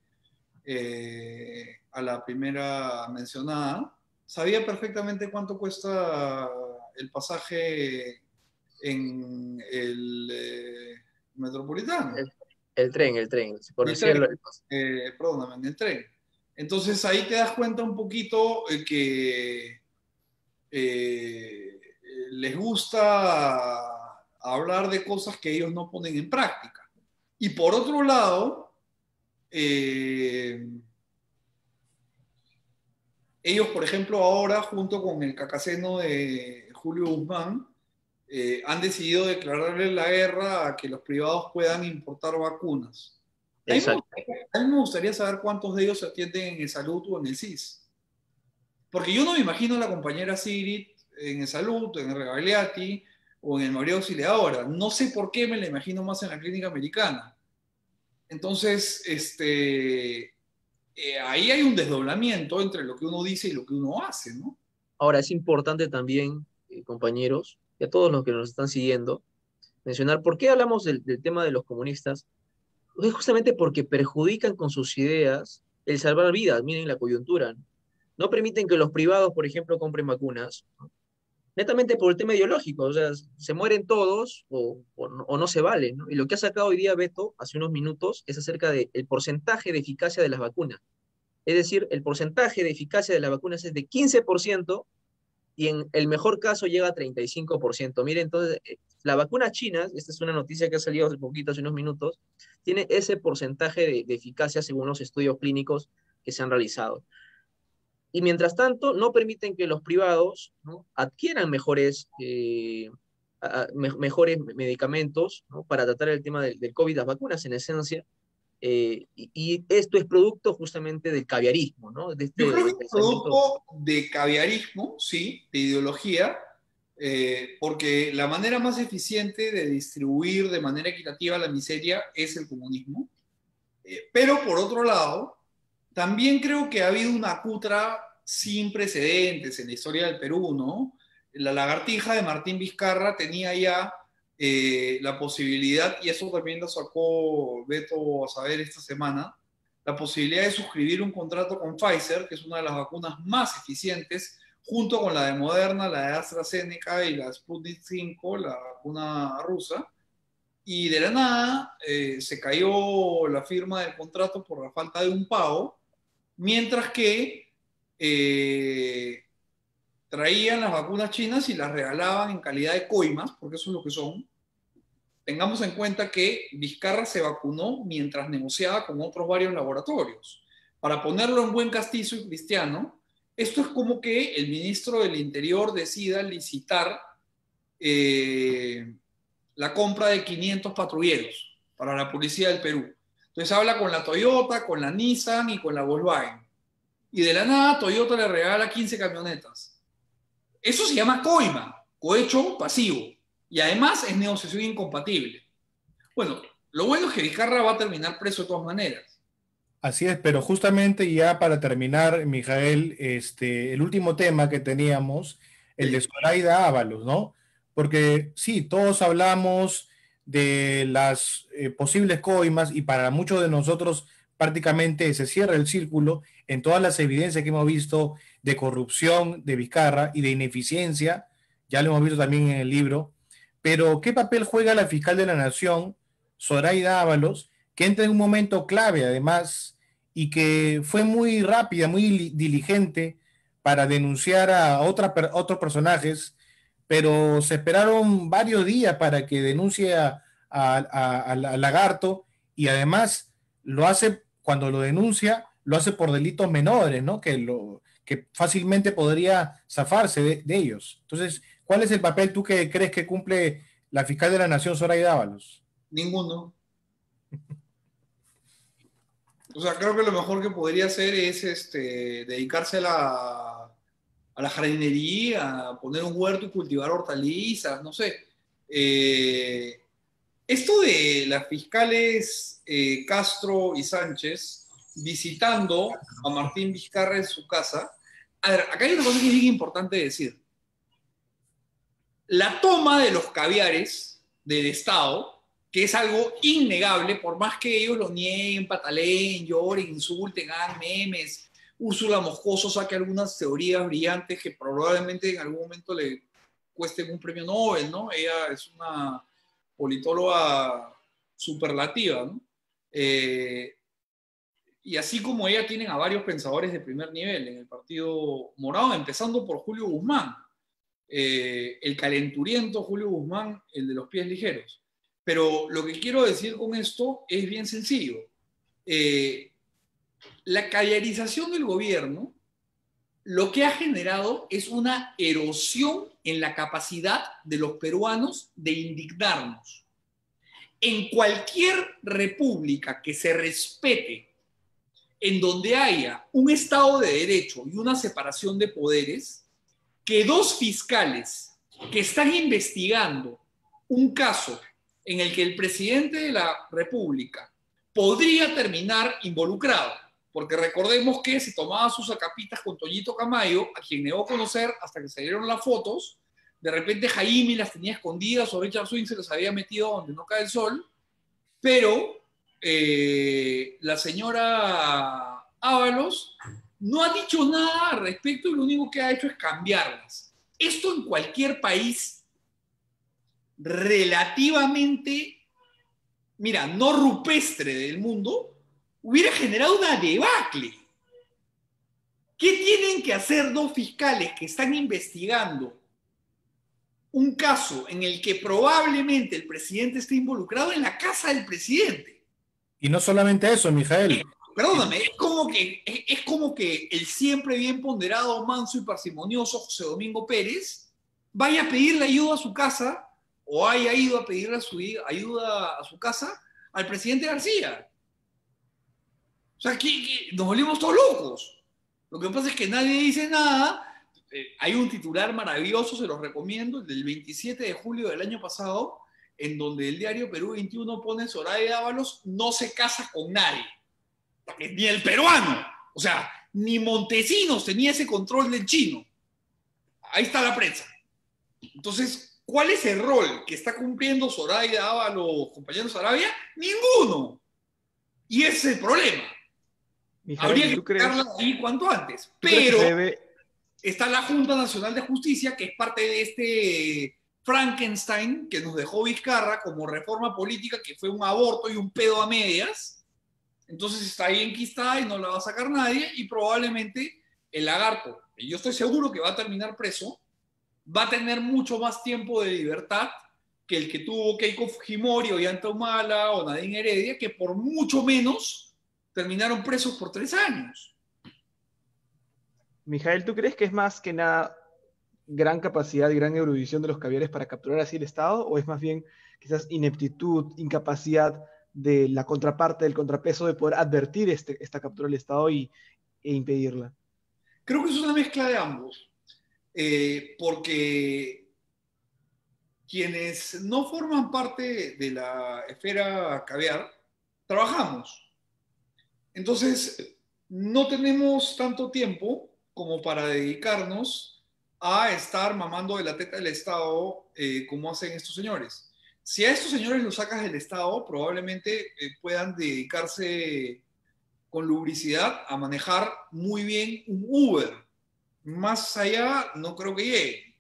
a la primera mencionada, sabía perfectamente cuánto cuesta el pasaje en el Metropolitano, el, el tren, en por el tren, decirlo. perdóname, en el tren. Entonces ahí te das cuenta un poquito que les gusta hablar de cosas que ellos no ponen en práctica. Y por otro lado, ellos, por ejemplo, ahora, junto con el cacaceno de Julio Guzmán, han decidido declararle la guerra a que los privados puedan importar vacunas. Exacto. A mí me gustaría saber cuántos de ellos se atienden en el Salud o en el CIS. Porque yo no me imagino a la compañera Sigrid en el Salud, en el Regagliati o en el María Auxiliadora. No sé por qué me la imagino más en la clínica americana. Entonces, ahí hay un desdoblamiento entre lo que uno dice y lo que uno hace, ¿no? Ahora, es importante también, compañeros, y a todos los que nos están siguiendo, mencionar por qué hablamos del tema de los comunistas. Es justamente porque perjudican con sus ideas el salvar vidas. Miren la coyuntura. No permiten que los privados, por ejemplo, compren vacunas, ¿no? Netamente por el tema ideológico. O sea, se mueren todos o no se vale, ¿no? Y lo que ha sacado hoy día Beto, hace unos minutos, es acerca del porcentaje de eficacia de las vacunas. Es decir, el porcentaje de eficacia de las vacunas es de 15% y en el mejor caso llega a 35%. Mire, entonces, la vacuna china, esta es una noticia que ha salido hace poquito, hace unos minutos, tiene ese porcentaje de eficacia según los estudios clínicos que se han realizado. Y mientras tanto, no permiten que los privados, ¿no?, adquieran mejores medicamentos, ¿no?, para tratar el tema del COVID, las vacunas en esencia. Y esto es producto justamente del caviarismo, ¿no? Yo creo que es Pensamiento. producto de caviarismo, sí, de ideología, porque la manera más eficiente de distribuir de manera equitativa la miseria es el comunismo. Pero por otro lado, también creo que ha habido una cutra sin precedentes en la historia del Perú, ¿no? La lagartija de Martín Vizcarra tenía ya la posibilidad, y eso también lo sacó Beto a saber esta semana, la posibilidad de suscribir un contrato con Pfizer, que es una de las vacunas más eficientes, junto con la de Moderna, la de AstraZeneca y la Sputnik 5, la vacuna rusa, y de la nada se cayó la firma del contrato por la falta de un pago, mientras que eh, traían las vacunas chinas y las regalaban en calidad de coimas, porque eso es lo que son. Tengamos en cuenta que Vizcarra se vacunó mientras negociaba con otros varios laboratorios. Para ponerlo en buen castizo y cristiano, esto es como que el ministro del Interior decida licitar la compra de 500 patrulleros para la policía del Perú. Entonces habla con la Toyota, con la Nissan y con la Volkswagen. Y de la nada Toyota le regala 15 camionetas. Eso se llama coima, cohecho pasivo. Y además es negociación incompatible. Bueno, lo bueno es que Vizcarra va a terminar preso de todas maneras. Así es, pero justamente ya para terminar, Mijael, el último tema que teníamos, el de Sí. Zoraida Ábalos, ¿no? Porque sí, todos hablamos de las posibles coimas y para muchos de nosotros prácticamente se cierra el círculo en todas las evidencias que hemos visto de corrupción de Vizcarra y de ineficiencia, ya lo hemos visto también en el libro, pero ¿qué papel juega la fiscal de la Nación, Zoraida Ábalos, que entra en un momento clave además y que fue muy rápida, muy diligente para denunciar a otros personajes, pero se esperaron varios días para que denuncie a Lagarto y además lo hace, cuando lo denuncia, lo hace por delitos menores, ¿no? Que fácilmente podría zafarse de ellos. Entonces, ¿cuál es el papel tú que crees que cumple la fiscal de la Nación, Zoraida Ábalos? Ninguno. O sea, creo que lo mejor que podría hacer es dedicarse a la jardinería, a poner un huerto y cultivar hortalizas, no sé. Esto de las fiscales Castro y Sánchez visitando a Martín Vizcarra en su casa. A ver, acá hay una cosa que es bien importante decir. La toma de los caviares del Estado, que es algo innegable, por más que ellos lo nieguen, pataleen, lloren, insulten, hagan memes, Úrsula Moscoso saque algunas teorías brillantes que probablemente en algún momento le cuesten un premio Nobel, ¿no? Ella es una politóloga superlativa, ¿no? Y así como ella tienen a varios pensadores de primer nivel en el Partido Morado, empezando por Julio Guzmán, el calenturiento Julio Guzmán, el de los pies ligeros. Pero lo que quiero decir con esto es bien sencillo. La callarización del gobierno lo que ha generado es una erosión en la capacidad de los peruanos de indignarnos. En cualquier república que se respete, en donde haya un Estado de Derecho y una separación de poderes, que dos fiscales que están investigando un caso en el que el presidente de la República podría terminar involucrado, porque recordemos que se tomaba sus acapitas con Toñito Camayo, a quien negó conocer hasta que salieron las fotos. De repente Jaime las tenía escondidas o Richard Swing se las había metido donde no cae el sol, pero la señora Ábalos no ha dicho nada al respecto y lo único que ha hecho es cambiarlas. Esto en cualquier país relativamente, mira, no rupestre del mundo, hubiera generado una debacle. ¿Qué tienen que hacer dos fiscales que están investigando un caso en el que probablemente el presidente esté involucrado en la casa del presidente? Y no solamente eso, Mijael. Perdóname, es como que el siempre bien ponderado, manso y parsimonioso José Domingo Pérez vaya a pedirle ayuda a su casa o haya ido a pedirle ayuda a su casa al presidente García. O sea, nos volvimos todos locos. Lo que pasa es que nadie dice nada. Hay un titular maravilloso, se los recomiendo, el del 27 de julio del año pasado, en donde el diario Perú 21 pone Zoraida Ábalos no se casa con nadie. Ni el peruano. O sea, ni Montesinos tenía ese control del chino. Ahí está la prensa. Entonces, ¿cuál es el rol que está cumpliendo Zoraida Ábalos, compañeros Arabia? Ninguno. Y ese es el problema. Mijael, Habría que sacarla ahí cuanto antes. Pero está la Junta Nacional de Justicia, que es parte de este Frankenstein que nos dejó Vizcarra como reforma política, que fue un aborto y un pedo a medias. Entonces está ahí enquistada y no la va a sacar nadie, y probablemente el Lagarto, y yo estoy seguro que va a terminar preso, va a tener mucho más tiempo de libertad que el que tuvo Keiko Fujimori, Ollanta Humala o Nadine Heredia, que por mucho menos terminaron presos por 3 años. Mijael, ¿tú crees que es más que nada gran capacidad y gran erudición de los caviares para capturar así el Estado? ¿O es más bien quizás ineptitud, incapacidad de la contraparte, del contrapeso de poder advertir esta captura del Estado e impedirla? Creo que es una mezcla de ambos. Porque quienes no forman parte de la esfera caviar, trabajamos. Entonces, no tenemos tanto tiempo como para dedicarnos a estar mamando de la teta del Estado como hacen estos señores. Si a estos señores los sacas del Estado, probablemente puedan dedicarse con lubricidad a manejar muy bien un Uber. Más allá, no creo que llegue.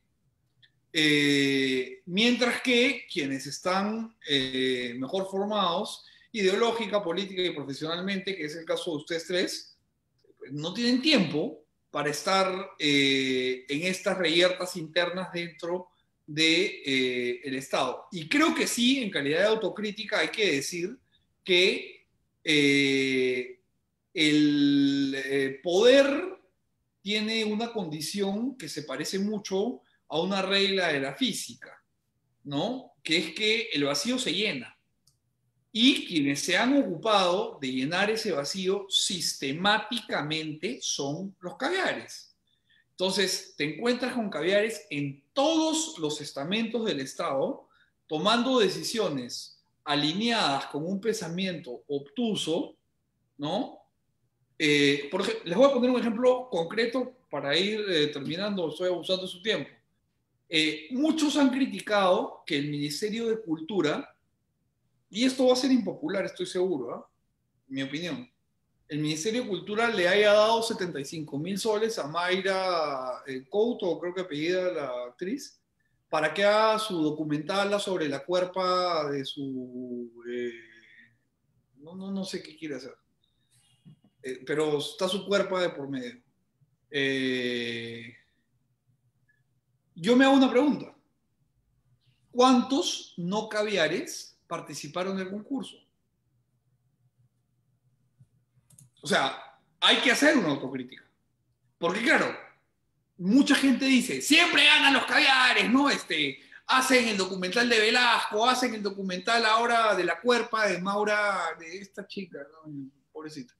Mientras que quienes están mejor formados, ideológica, política y profesionalmente, que es el caso de ustedes tres, no tienen tiempo para estar en estas reyertas internas dentro del Estado. Y creo que sí, en calidad de autocrítica, hay que decir que el poder tiene una condición que se parece mucho a una regla de la física, ¿no? Que es que el vacío se llena. Y quienes se han ocupado de llenar ese vacío sistemáticamente son los caviares. Entonces, te encuentras con caviares en todos los estamentos del Estado, tomando decisiones alineadas con un pensamiento obtuso, ¿no? Por ejemplo, les voy a poner un ejemplo concreto para ir terminando, estoy abusando de su tiempo. Muchos han criticado que el Ministerio de Cultura, y esto va a ser impopular, estoy seguro, ¿eh? Mi opinión, el Ministerio de Cultura le haya dado 75.000 soles a Mayra Couto, creo que apellida la actriz, para que haga su documental sobre la cuerpa de su... no sé qué quiere hacer, pero está su cuerpa de por medio. Yo me hago una pregunta. ¿Cuántos no caviares participaron en el concurso? O sea, hay que hacer una autocrítica. Porque claro, mucha gente dice, siempre ganan los caviares, ¿no? Hacen el documental de Velasco, hacen el documental ahora de la cuerpa de Maura, de esta chica, ¿no? Pobrecita.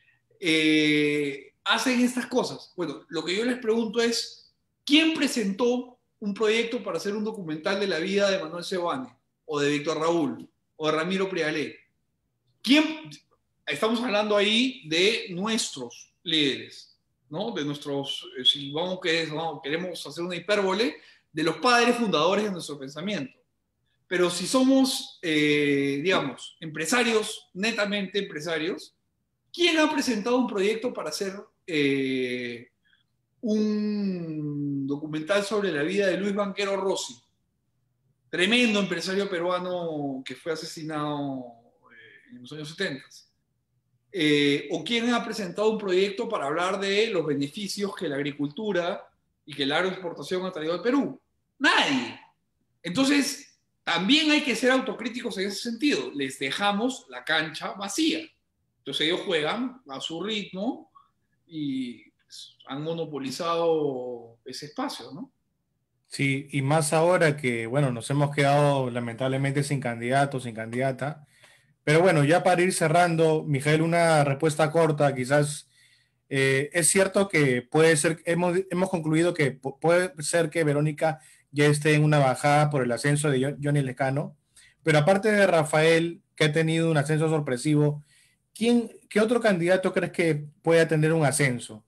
Hacen estas cosas. Bueno, lo que yo les pregunto es, ¿quién presentó un proyecto para hacer un documental de la vida de Manuel Sebane, o de Víctor Raúl, o de Ramiro Prialé? ¿Quién? Estamos hablando ahí de nuestros líderes, ¿no? De nuestros, si queremos hacer una hipérbole, de los padres fundadores de nuestro pensamiento. Pero si somos, digamos, empresarios, netamente empresarios, ¿quién ha presentado un proyecto para hacer un documental sobre la vida de Luis Banquero Rossi? Tremendo empresario peruano que fue asesinado en los años 70. ¿O quién ha presentado un proyecto para hablar de los beneficios que la agricultura y que la agroexportación ha traído al Perú? Nadie. Entonces, también hay que ser autocríticos en ese sentido. Les dejamos la cancha vacía. Entonces ellos juegan a su ritmo y pues, han monopolizado ese espacio, ¿no? Sí, y más ahora que, bueno, nos hemos quedado lamentablemente sin candidato, sin candidata. Pero bueno, ya para ir cerrando, Mijael, una respuesta corta, quizás. Es cierto que puede ser, hemos concluido que puede ser que Verónica ya esté en una bajada por el ascenso de Johnny Lescano, pero aparte de Rafael, que ha tenido un ascenso sorpresivo, ¿qué otro candidato crees que pueda tener un ascenso?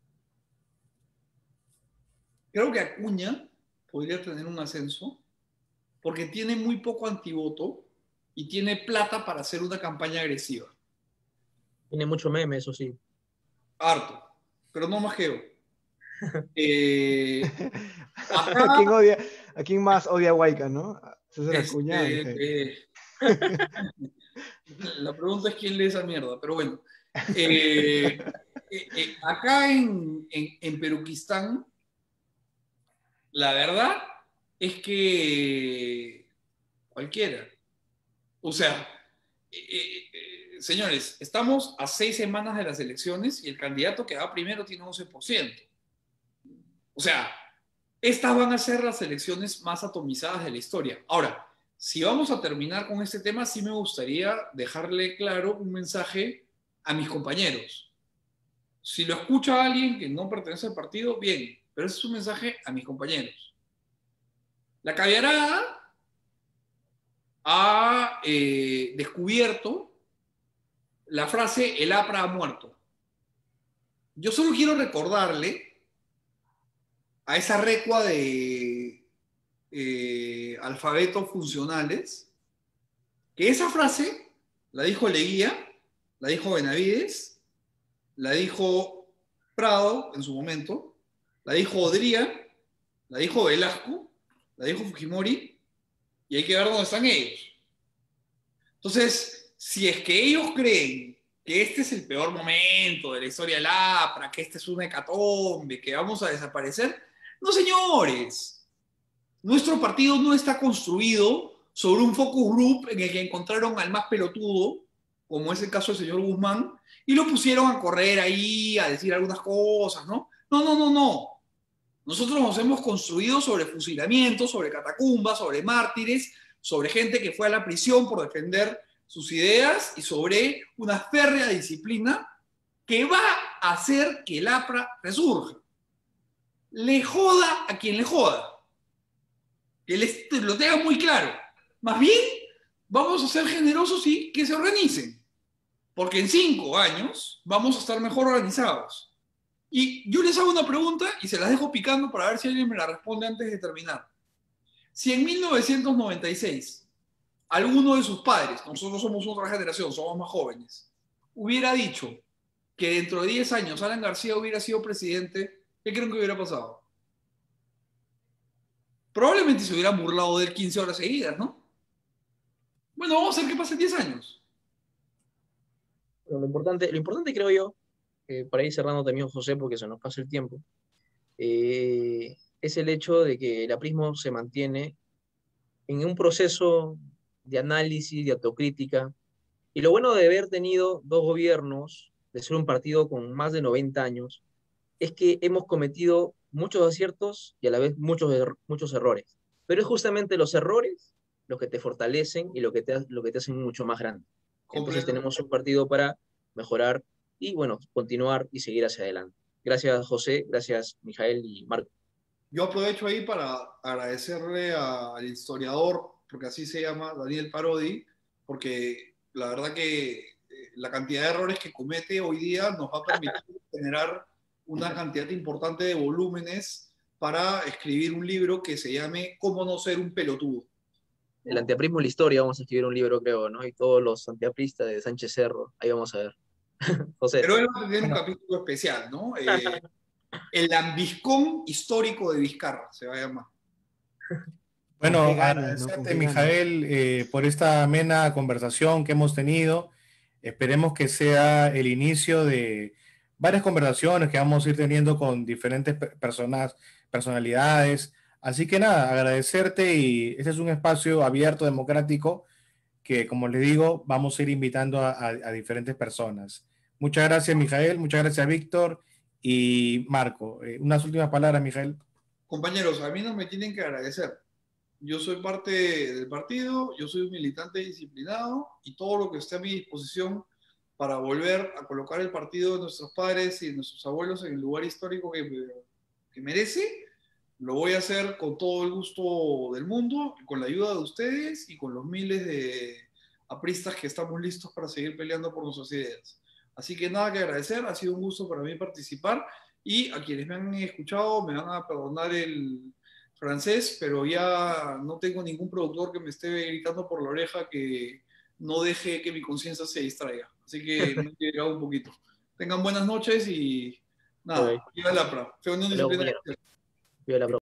Creo que Acuña podría tener un ascenso porque tiene muy poco antivoto y tiene plata para hacer una campaña agresiva. Tiene mucho meme, eso sí. Harto, pero no más que yo. Acá, ¿A quién más odia a Huayca, no? César Acuña. La pregunta es quién lee esa mierda, pero bueno. Acá en Peruquistán, la verdad es que cualquiera. O sea, señores, estamos a 6 semanas de las elecciones y el candidato que va primero tiene 11%. O sea, estas van a ser las elecciones más atomizadas de la historia. Ahora, si vamos a terminar con este tema, sí me gustaría dejarle claro un mensaje a mis compañeros. Si lo escucha alguien que no pertenece al partido, bien, pero ese es un mensaje a mis compañeros. La caviarada ha descubierto la frase "el APRA ha muerto". Yo solo quiero recordarle a esa recua de alfabetos funcionales, que esa frase la dijo Leguía, la dijo Benavides, la dijo Prado en su momento, la dijo Odría, la dijo Velasco, la dijo Fujimori, y hay que ver dónde están ellos. Entonces, si es que ellos creen que este es el peor momento de la historia del APRA, que este es una hecatombe, que vamos a desaparecer, no, señores. Nuestro partido no está construido sobre un focus group en el que encontraron al más pelotudo, como es el caso del señor Guzmán, y lo pusieron a correr ahí, a decir algunas cosas, ¿no? No, no, no, no. Nosotros nos hemos construido sobre fusilamientos, sobre catacumbas, sobre mártires, sobre gente que fue a la prisión por defender sus ideas y sobre una férrea disciplina que va a hacer que el APRA resurja. Le joda a quien le joda. Que lo tenga muy claro. Más bien, vamos a ser generosos y que se organicen. Porque en 5 años vamos a estar mejor organizados. Y yo les hago una pregunta y se las dejo picando para ver si alguien me la responde antes de terminar. Si en 1996 alguno de sus padres, nosotros somos otra generación, somos más jóvenes, hubiera dicho que dentro de 10 años Alan García hubiera sido presidente, ¿qué creen que hubiera pasado? Probablemente se hubieran burlado de él 15 horas seguidas, ¿no? Bueno, vamos a ver qué pasa en 10 años. Pero lo importante creo yo, para ir cerrando también, José, porque se nos pasa el tiempo, es el hecho de que el aprismo se mantiene en un proceso de análisis, de autocrítica. Y lo bueno de haber tenido dos gobiernos, de ser un partido con más de 90 años, es que hemos cometido muchos aciertos y a la vez muchos errores. Pero es justamente los errores los que te fortalecen y lo que te hacen mucho más grande. Entonces Completo. tenemos un partido para mejorar y, bueno, continuar y seguir hacia adelante. Gracias, José. Gracias, Mijael y Marco. Yo aprovecho ahí para agradecerle al historiador, porque así se llama, Daniel Parodi, porque la verdad que la cantidad de errores que comete hoy día nos va a permitir generar una cantidad importante de volúmenes para escribir un libro que se llame ¿Cómo no ser un pelotudo? El antiaprismo y la historia, vamos a escribir un libro, creo, ¿no? Y todos los antiapristas de Sánchez Cerro, ahí vamos a ver. José. Pero él va a tener un Bueno, capítulo especial, ¿no? El lambiscón histórico de Vizcarra, se va a llamar. ¿Con bueno, qué ganas, no? ¿Con agradecerte, qué ganas? Mijael, por esta amena conversación que hemos tenido. Esperemos que sea el inicio de varias conversaciones que vamos a ir teniendo con diferentes personas, personalidades. Así que nada, agradecerte y este es un espacio abierto, democrático, que como les digo, vamos a ir invitando a diferentes personas. Muchas gracias, Mijael, muchas gracias, Víctor y Marco. Unas últimas palabras, Mijael. Compañeros, a mí no me tienen que agradecer. Yo soy parte del partido, yo soy un militante disciplinado y todo lo que esté a mi disposición para volver a colocar el partido de nuestros padres y de nuestros abuelos en el lugar histórico que merece, lo voy a hacer con todo el gusto del mundo, con la ayuda de ustedes y con los miles de apristas que estamos listos para seguir peleando por nuestras ideas. Así que nada que agradecer, ha sido un gusto para mí participar y a quienes me han escuchado me van a perdonar el francés, pero ya no tengo ningún productor que me esté gritando por la oreja que no deje que mi conciencia se distraiga. Así que me he llegado un poquito. Tengan buenas noches y nada, Ok. viva el APRA. Fue una Hasta luego, disciplina. compañero. Viva la